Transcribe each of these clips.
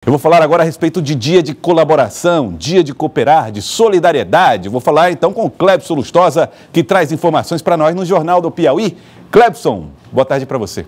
Eu vou falar agora a respeito de dia de colaboração, dia de cooperar, de solidariedade. Vou falar então com o Clebson Lustosa, que traz informações para nós no Jornal do Piauí. Clebson, boa tarde para você.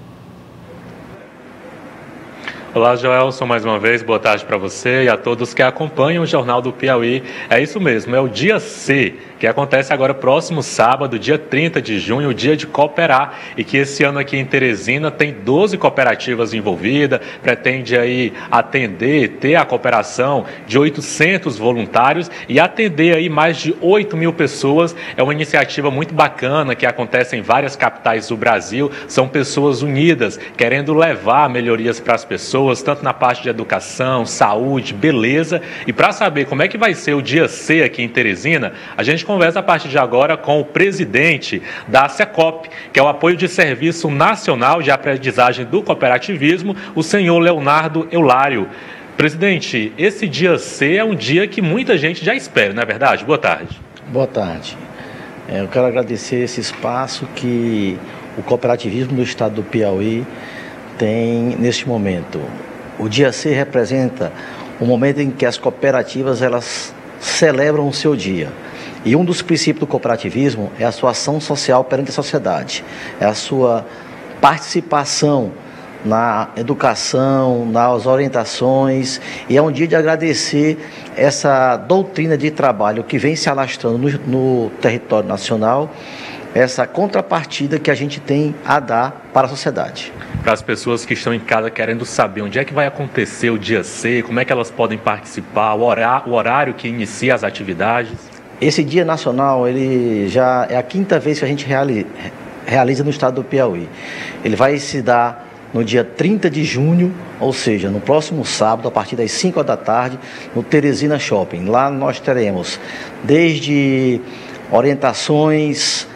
Olá, Joelson, mais uma vez, boa tarde para você e a todos que acompanham o Jornal do Piauí. É isso mesmo, é o Dia C, que acontece agora próximo sábado, dia 30 de junho, o Dia de Cooperar, e que esse ano aqui em Teresina tem 12 cooperativas envolvidas, pretende aí atender, ter a cooperação de 800 voluntários e atender aí mais de 8 mil pessoas. É uma iniciativa muito bacana que acontece em várias capitais do Brasil, são pessoas unidas, querendo levar melhorias para as pessoas, tanto na parte de educação, saúde, beleza. E para saber como é que vai ser o Dia C aqui em Teresina, a gente conversa a partir de agora com o presidente da SECOP, que é o Apoio de Serviço Nacional de Aprendizagem do Cooperativismo, o senhor Leonardo Eulário. Presidente, esse Dia C é um dia que muita gente já espera, não é verdade? Boa tarde. Boa tarde. Eu quero agradecer esse espaço que o cooperativismo do estado do Piauí tem neste momento. O Dia C representa o momento em que as cooperativas elas celebram o seu dia. E um dos princípios do cooperativismo é a sua ação social perante a sociedade, é a sua participação na educação, nas orientações, e é um dia de agradecer essa doutrina de trabalho que vem se alastrando no território nacional, essa contrapartida que a gente tem a dar para a sociedade. Para as pessoas que estão em casa querendo saber onde é que vai acontecer o Dia C, como é que elas podem participar, o horário que inicia as atividades? Esse Dia Nacional, ele já é a 5ª vez que a gente realiza no estado do Piauí. Ele vai se dar no dia 30 de junho, ou seja, no próximo sábado, a partir das 5 da tarde, no Teresina Shopping. Lá nós teremos desde orientações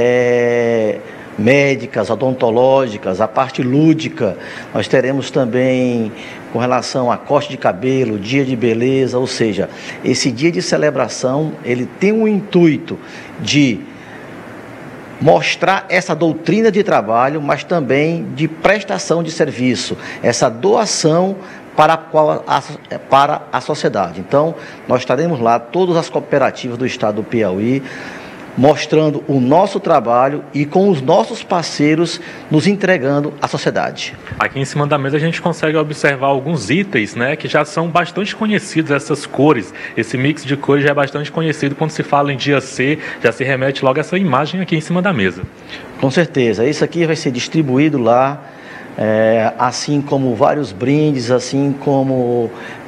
médicas, odontológicas, a parte lúdica. Nós teremos também com relação a corte de cabelo, dia de beleza, ou seja, esse dia de celebração, ele tem o intuito de mostrar essa doutrina de trabalho, mas também de prestação de serviço, essa doação para a sociedade. Então, nós estaremos lá, todas as cooperativas do estado do Piauí, mostrando o nosso trabalho e com os nossos parceiros nos entregando à sociedade. Aqui em cima da mesa a gente consegue observar alguns itens, né, que já são bastante conhecidos, essas cores, esse mix de cores já é bastante conhecido. Quando se fala em Dia C, já se remete logo a essa imagem aqui em cima da mesa. Com certeza, isso aqui vai ser distribuído lá, assim como vários brindes, assim como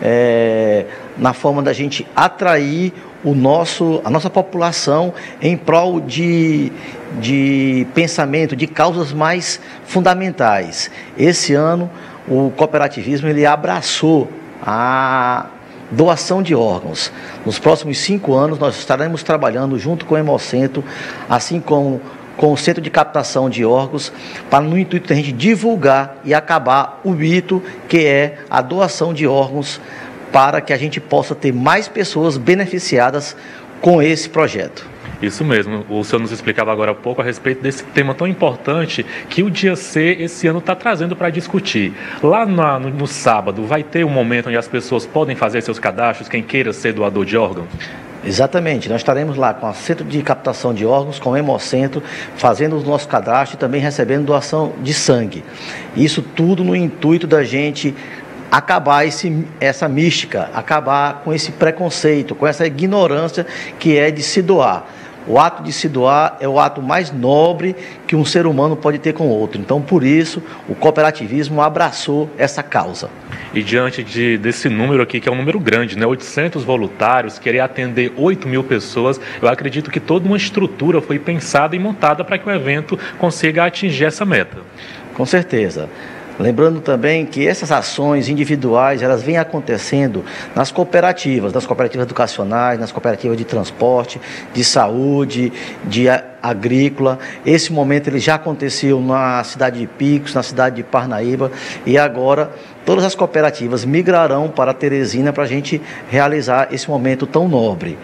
na forma da gente atrair a nossa população em prol de pensamento, de causas mais fundamentais. Esse ano, o cooperativismo ele abraçou a doação de órgãos. Nos próximos 5 anos, nós estaremos trabalhando junto com o Hemocentro, assim como com o Centro de Captação de Órgãos, para no intuito de a gente divulgar e acabar o mito que é a doação de órgãos, para que a gente possa ter mais pessoas beneficiadas com esse projeto. Isso mesmo, o senhor nos explicava agora há pouco a respeito desse tema tão importante que o Dia C esse ano está trazendo para discutir. Lá no sábado vai ter um momento onde as pessoas podem fazer seus cadastros, quem queira ser doador de órgãos? Exatamente, nós estaremos lá com o Centro de Captação de Órgãos, com o Hemocentro, fazendo o nosso cadastro e também recebendo doação de sangue. Isso tudo no intuito da gente acabar essa mística, acabar com esse preconceito, com essa ignorância que é de se doar. O ato de se doar é o ato mais nobre que um ser humano pode ter com o outro. Então, por isso, o cooperativismo abraçou essa causa. E diante desse número aqui, que é um número grande, né? 800 voluntários, querer atender 8 mil pessoas, eu acredito que toda uma estrutura foi pensada e montada para que o evento consiga atingir essa meta. Com certeza. Lembrando também que essas ações individuais, elas vêm acontecendo nas cooperativas educacionais, nas cooperativas de transporte, de saúde, de agrícola. Esse momento ele já aconteceu na cidade de Picos, na cidade de Parnaíba, e agora todas as cooperativas migrarão para Teresina para a gente realizar esse momento tão nobre.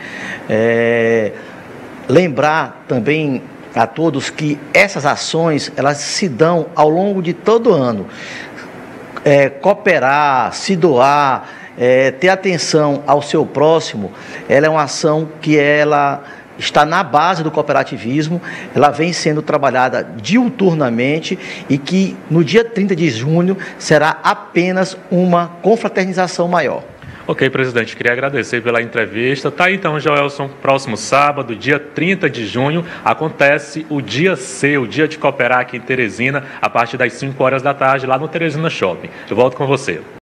Lembrar também a todos que essas ações elas se dão ao longo de todo o ano. cooperar, se doar, ter atenção ao seu próximo, ela é uma ação que ela está na base do cooperativismo, ela vem sendo trabalhada diuturnamente e que no dia 30 de junho será apenas uma confraternização maior. Ok, presidente, queria agradecer pela entrevista. Tá aí então, Joelson, próximo sábado, dia 30 de junho, acontece o Dia C, o Dia de Cooperar aqui em Teresina, a partir das 5 horas da tarde, lá no Teresina Shopping. Eu volto com você.